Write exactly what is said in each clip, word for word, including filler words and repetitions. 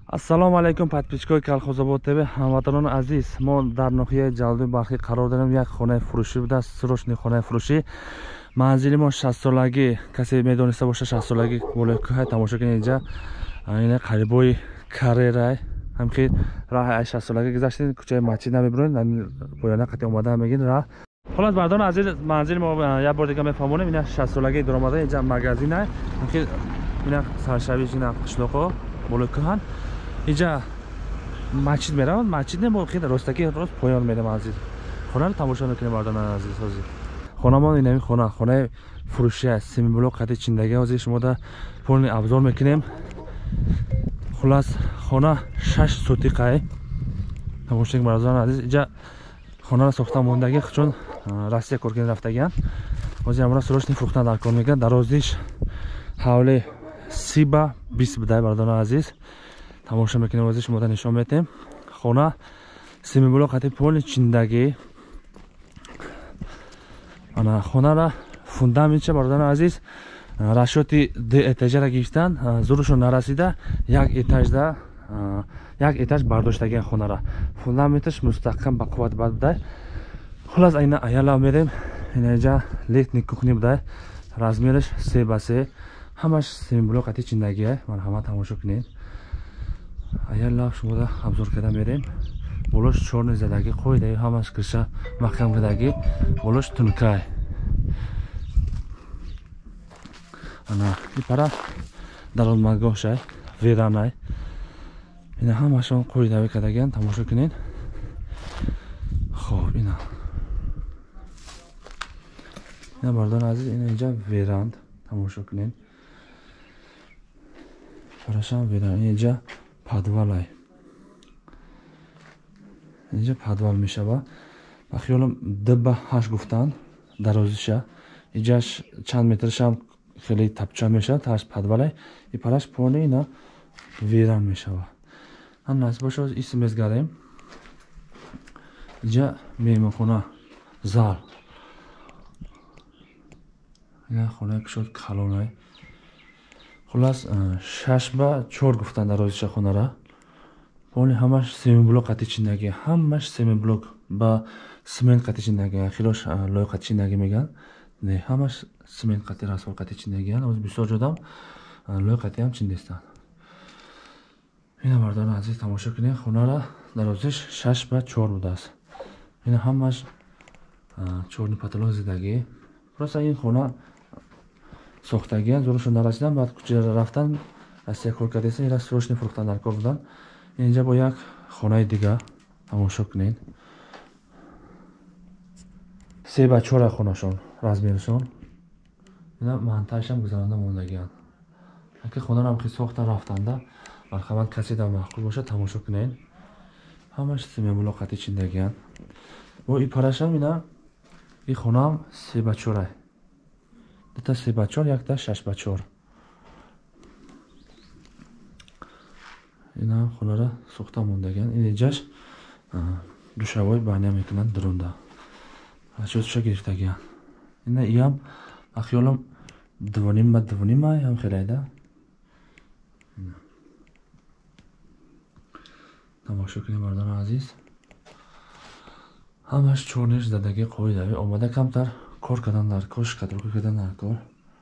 Ассалому алайкум подписчикои Колхозобод ТВ. Ҳамватанони азиз, мо дар ноҳияи Ҷалби Бархӣ қарор дорем. Як хонаи фурӯшӣ буда, срочни хонаи фурӯшӣ. Манзили мо шастсолагӣ, касе медониста боша шастсолагӣ болои кӯҳай тамошо кунед. инҷа ина қарибои карерай ҳамки раҳи ай шастсолагӣ гузаштем, кӯчаи Масҷид намебуроед, поёна қати омада мегин ра. Холас бардон азиз, манзили мо як бор дига мефаҳмонем. ина шастсолагии дуромада, инҷа магазинай, ҳамки ина саршавиш, ина қишлоқо болои кӯҳан. Инҷа Масҷид мераванд, Масҷид не бо хел ростаки рост поён мерем азиз. Хонаро тамошо мекунем бардона азиз. ҳозир хонамон инами хона, хонаи фурӯшӣ аст. семиблок қати чиндаги ҳозир шумо да полный обзор мекунем. Хулас хона шаш сотиқай. Тамошо кунем бардона азиз. Инҷа хонаро сохта мондаги чун Россия коркин рафтагиан. Ҳозир амра срочни фурӯхтан дар кор мекунад. Дарозиш ҳавли сиба бист будай бардона азиз. Тамошо мекунем ҳозир шумо да нишон метем. Хона семиблок қати полный чиндаги. Ана хонара фундаментша бардона азиз расчёти д этажара гирифтан, зурушон нарасида як этажда як этаж бардоштагиан хонара. Фундаменташ мустаҳкам ба қувват бад будай. Хулас айна аяла мерем. Ина инҷа летни кухни будай. Размераш се ба се. Ҳамаш семиблок қати чиндагиай. Марҳамат тамошо кунед. Аяла шумо да обзор карда мерем. Болош чорни задаги қоидаи ҳамаш киша маҳкам кадаги. Болош тункай. Ана ипара дарозмадгоҳшай, веранай. Ина ҳамашон қоидави кадагиан, тамошо кунед. Хоб, ина. Ина бардон азиз, ина инҷа веранд, тамошо кунед. Парашам веранд, инҷа подвалай. Инҷа подвал мешава. Ба хиёлам д ба ҳашт гуфтанд дарозиша. Инҷаш чанд метршам хеле тапча мешавад, ҳашт подвалай. Ипараш пони ина веранд мешава. Ҳам насиб боша исм мезгарем. Инҷа меҳмонхона зал. Ина хонаи кушод калонай. Хулас шаш ба чор гуфтанд дарозиша хонара. Пони ҳамаш семиблок қати чиндаги, ҳамаш семиблок ба симент қати чиндаги, хилош лой қати чиндаги меган. Не, ҳамаш симент қати расвор қати чиндаги ан. Ҳозир бисёр ҷодам лой қати ҳам чиндестанд. Ина мардона азиз тамошо кунед. Хонара дарозиш шаш ба чор будааст. Ина ҳамаш чорни паталон зидаги. Просто ин хона сохтаги ан, зурушон нарасидан, баъд кӯча рафтан, Россия кор кардеста, ира срочни фурӯхтан дар кор будан. Инҷа бо як хонаи дига тамошо кунед. се ба чор хонашон размершон. Ина монтажам гузаранда мондагиан. Аки хонаро ки сохта рафтанда, марҳамат касе да маъқул боша тамошо кунед. Ҳамаш семиблок қати чиндагиан. Бо ипарашам ина и хонам се ба чор. Дута се ба чор, якта шаш ба чор. Ина хонара сохта мондагиан. Ин инҷаш душавои баъния мекунанд дурунда. Расчётша гирифтагиан. Ина иам ахёлам дувоним ба дувонимай ҳам хелайда. Тамошо кунед мардони азиз. Ҳамаш чорниш задаги қоидави омада, камтар кор кардан дар кор, шкатулка кардан дар кор.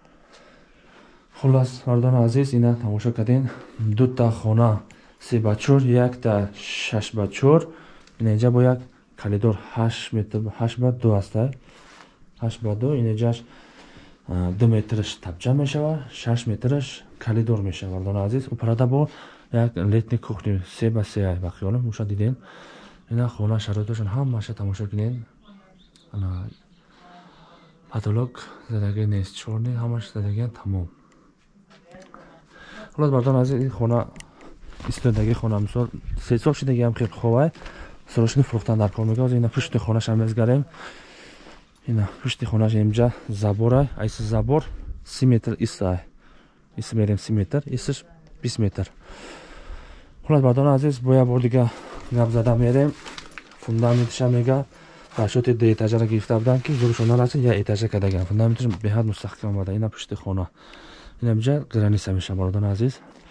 Хулас мардони азиз, ина тамошо кардем. Дута хона се ба чор, якта шаш ба чор. Ина инҷа бо як калидор ҳашт метр, ҳашт ба ду астай. ҳашт ба ду. Ин инҷаш ду метраш тапча мешава, шаш метраш калидор мешава мардони азиз. Упарада бо як летни кухни се ба се ай ба хиёлам муша дидем. Ина хона шароитошон ҳамаша тамошо кунед. Ана потолок задаги нест, чорни ҳамаш задагиан тамом. Хулас бардон азиз, ин хона истодаги хона мисол се сол шидаги ҳам хел ховай. Срочни фурӯхтан дар кор мегӯяд. Ина пушти хонаша мезгарем. Ина пушти хонаш инҷа заборай, айси забор си метр исай. Иси мерем си метр, исиш бист метр. Хулас бардона азиз, бо як бор дига гап зада мерем. Фундаментиша мега расчёти д этажара гирифта будан ки зурушон нараси я этажа кадаган. Фундаментиш беҳад мустаҳкам омада. Ина пушти хона. Ина инҷа граниса мешава бардона азиз.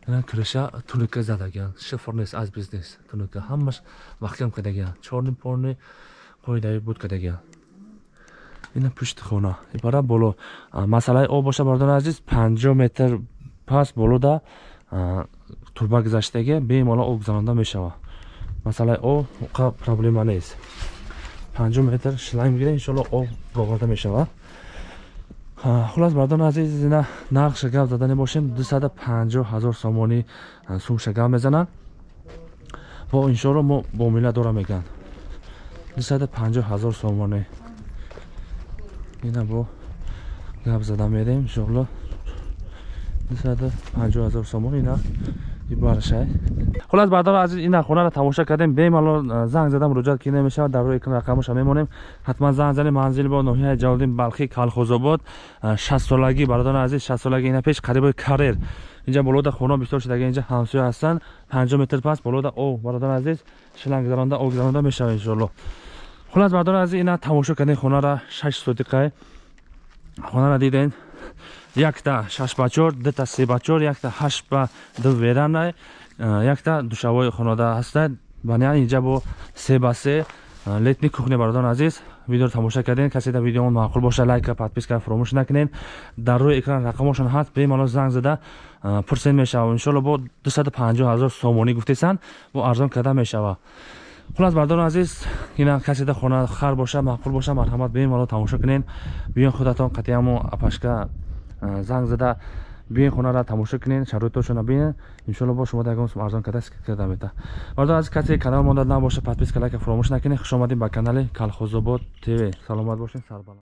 اینا کرشا تونیکه زدگان شفر نیست از بیزنس تونیکه همش محکم کردگان چورنی پورنی قویدایی بود کردگان اینا پشت خونه برای بالا مسئله آب باشه بردان عزیز پنجاه متر پس بالا دا توربه گذاشتگی بیم حالا آب گذرانده میشوه مسئله آب پرابلم نیست پنجاه متر شلنگ میگیره انشالله آب باورده میشوه خلاص بردان عزیز اینا نقش گپ زدن باشیم دویست و پنجاه هزار سومانی سوم شگم میزنن با انشالله ما با میله داره میگن دویست و پنجاه هزار سومانی اینا با گپ زدن میدیم انشالله دویست و پنجاه هزار سومانی اینا برشه خلاص بردار عزیز این خونه رو تماشا کردیم بیم الان زنگ زدم رجوع کی نمیشه در روی اکران رقمش میمونیم حتما زنگ زنید منزل با ناحیه جلالدین بلخی کالخوزآباد شصت سالگی برادران عزیز شصت سالگی اینا پیش قریب کریر اینجا بالود خونه بسیار شده اینجا همسایه هستن پنجاه متر پس بالود او برادران عزیز شلنگ گذرانده او گذرانده میشه ان شاء الله خلاص برادران عزیز اینا تماشا کردین خونه را شش دقیقه خونه را دیدین یک تا شش بچور دو تا سه بچور یک تا هشت با دو ویرانه یک تا دوشوای خانواده هستند بنیان اینجا با سه با سه لیتنی کوخنی برادران عزیز ویدیو رو تماشا کردین کسی در ویدیو معقول باشه لایک و پادپیس کردن فراموش نکنین در روی اکران رقمشون هست به ما زنگ زده پرسین میشه ان شاء الله با دویست و پنجاه هزار سومانی گفتیسن با ارزان کرده میشه خلاص برادران عزیز اینا کسی در خانه خر باشه معقول باشه مرحمت به ما تماشا کنین بیان خودتون قطعیمو اپاشکا زنگ زده بیاین خونه را تماشا کنین شرایطشون رو ببینین ان شاء الله با شما دیگه هم ارزان کرده کرده میته برادر از کسی کانال ما نباشه پادپیس کلک فراموش نکنین خوش آمدین به کانال کالخوزآباد تیوی سلامت باشین سر